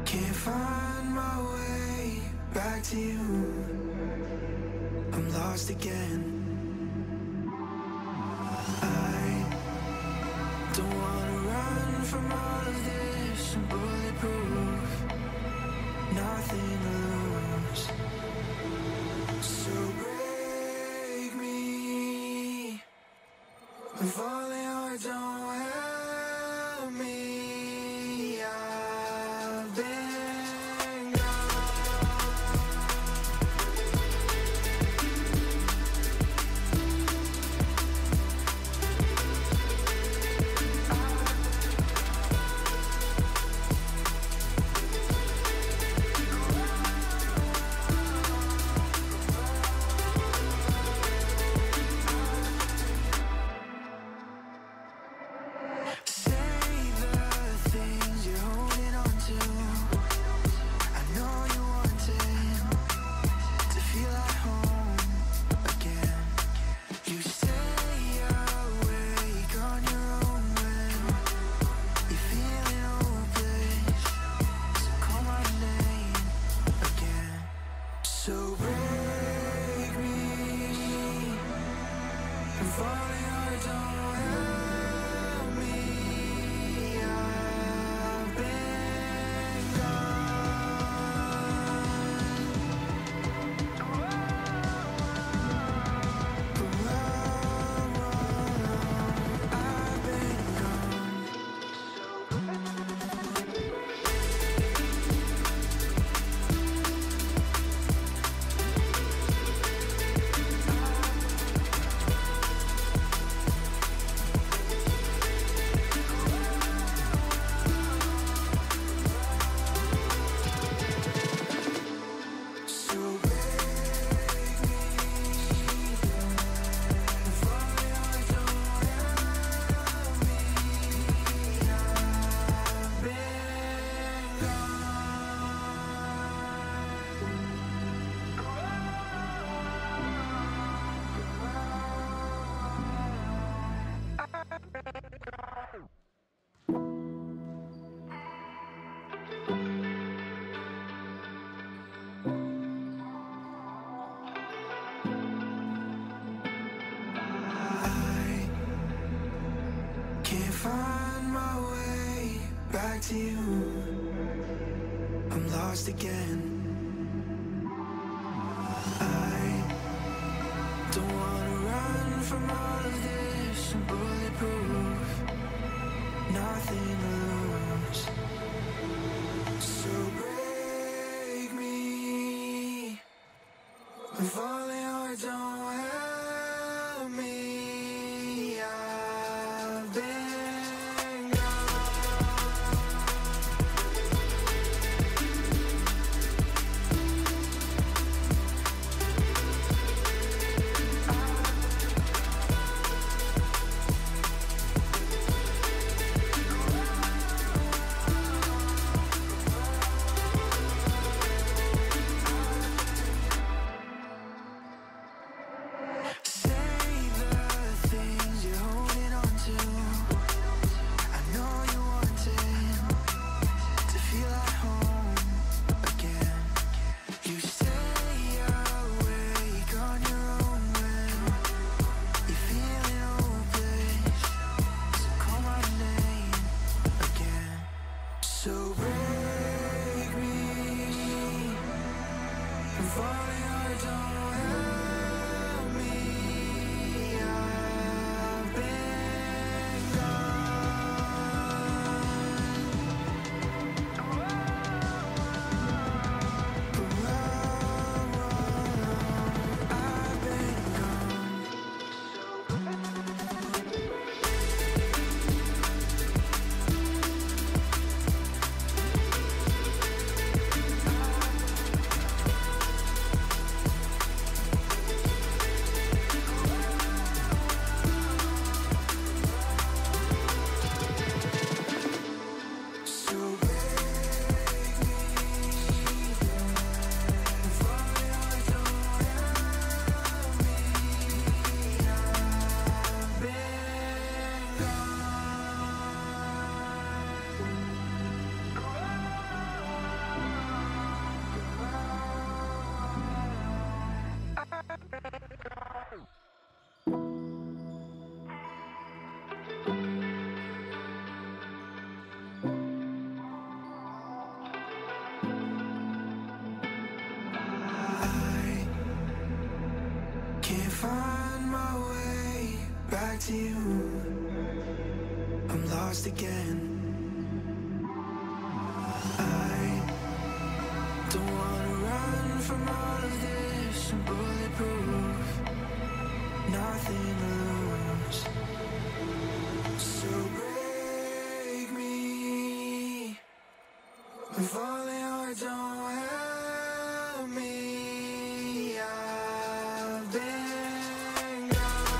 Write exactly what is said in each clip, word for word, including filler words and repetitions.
Can't find my way back to you. I'm lost again. I don't wanna run from all of this. I'm bulletproof, nothing to lose. So break me. I'm falling hard, don't help me. I've been gone. to you. I'm lost again. I don't wanna run from all of this. I'm bulletproof, nothing to lose. So break me, I'm falling hard, don't help me. I've been gone.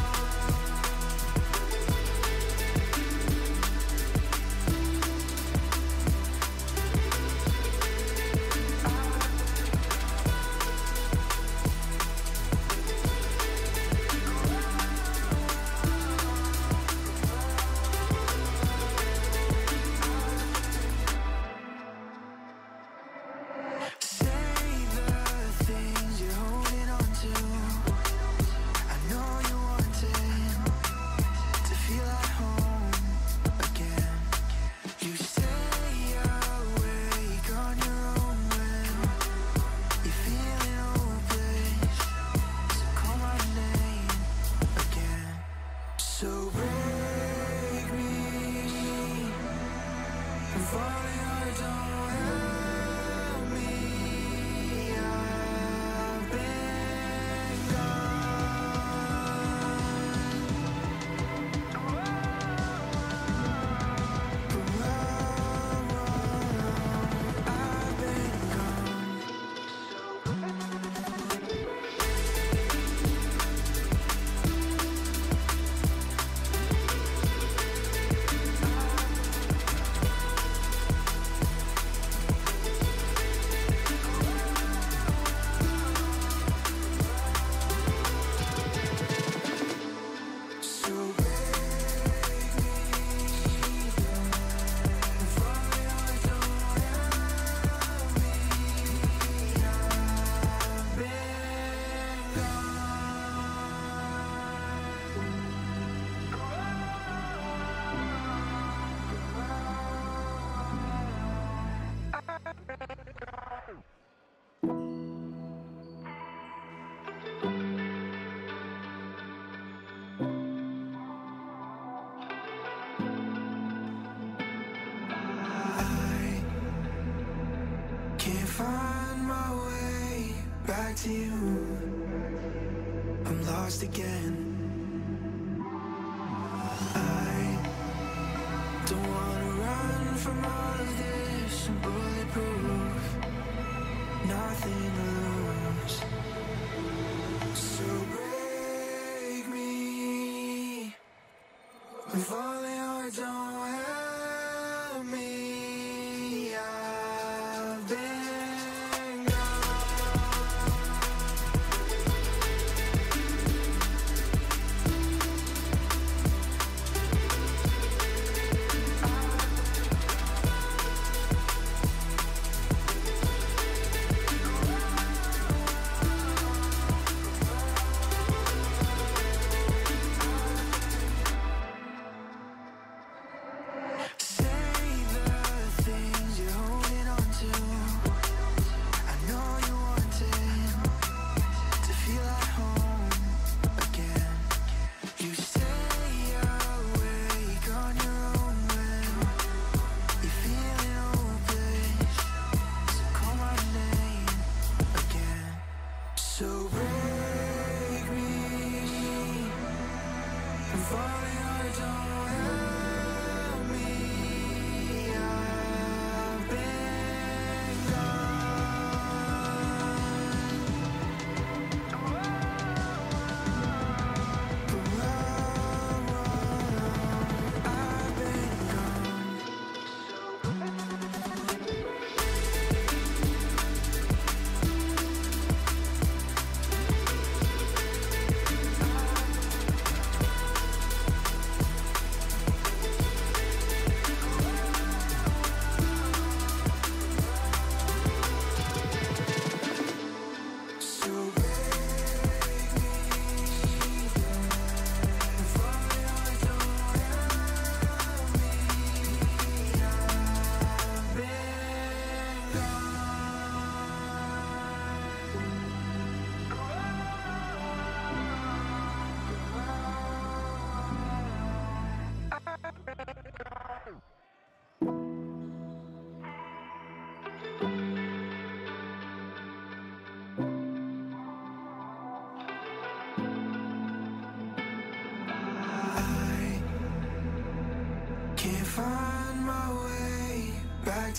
So break me, I'm falling hard, don't help me. I've been gone. I've been gone. Can't find my way back to you. I'm lost again. I don't wanna run from all of this. I'm bulletproof, nothing to lose. So break me, I'm falling hard, don't help me. I've been gone.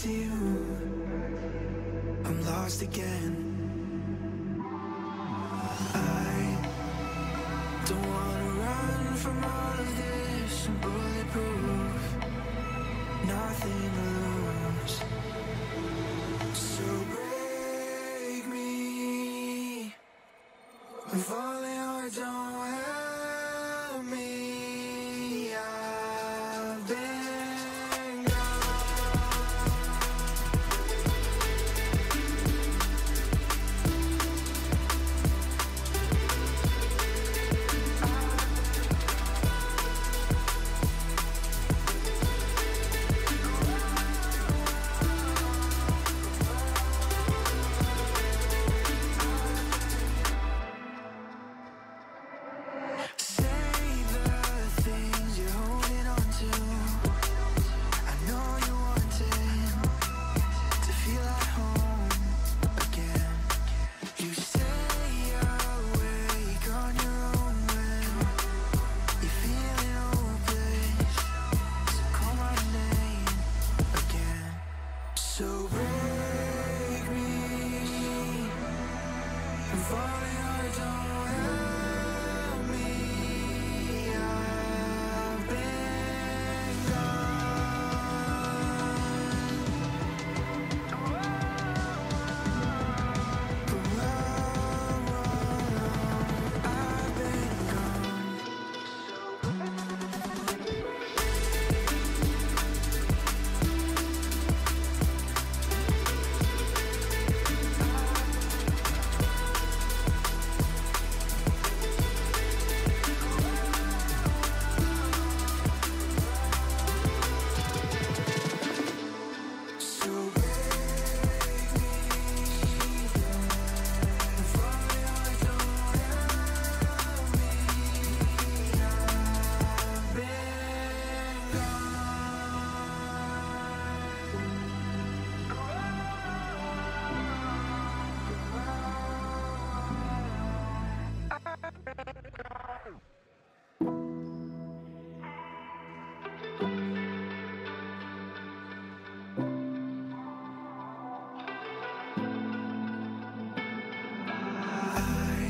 to you. I'm lost again. I don't wanna run from all of this. I'm bulletproof, nothing to lose. So break me, I'm falling hard, don't help me. I've been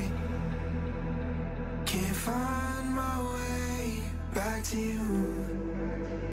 find my way back to you.